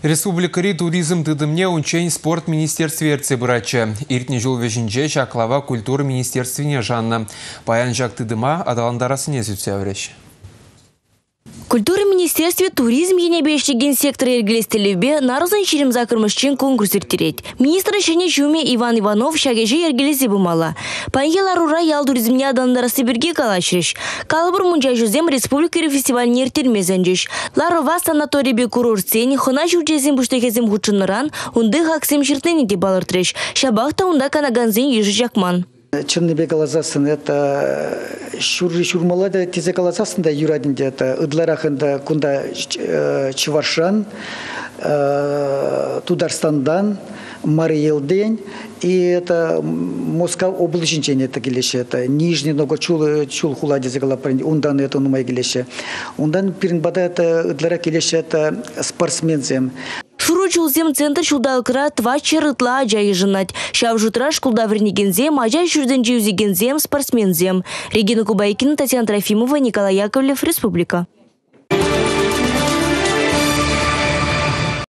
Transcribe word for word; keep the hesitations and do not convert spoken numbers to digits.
Республикари туризм тыдымне унчен спорт министерстве эрце бырачы. Иртне жол вежинже шаклава культура министерствене жанна. Паян жак тыдыма адаландарасыне зүтсе авреш. Культура министерстве туризм енебештеген сектор ергелестелевбе нарызын шерім закырмышчен конкурс иртерет. Министр шене жуме Иван Иванов шагеже ергелесе бумала. Панхелар ура ял туризмне адаландарасы бірге калашреш. Калыбыр мунжа жүзем республикари фестивальне иртермезенжеш. Ларова санаторийбе курортсен, хона жүрчезен буштекезем хучыныран, унды хаксем шертени де балыртреш. Шабахта унда канаганзен ежі жакман. Чынныбе галазасын это шурри шурмалада тезе галазасын да юрадинде это ыдларахында кунда Чувашан, Тударстандан, Мариелден и это Москва облачинчен это келеше это Нижний Новгород чул хуладе загалапрен ундан это нумай келеше ундан пиринбада это ыдлара келеше это спортсмензем. Шуручулзем центр шулдалкыра тва чырытла ажай жынать. Шав жутра шкулда вернигензем, ажай жүрденче үзегензем, спортсмензем. Регина Кубайкина, Татьяна Трофимова, Николай Яковлев, Республика.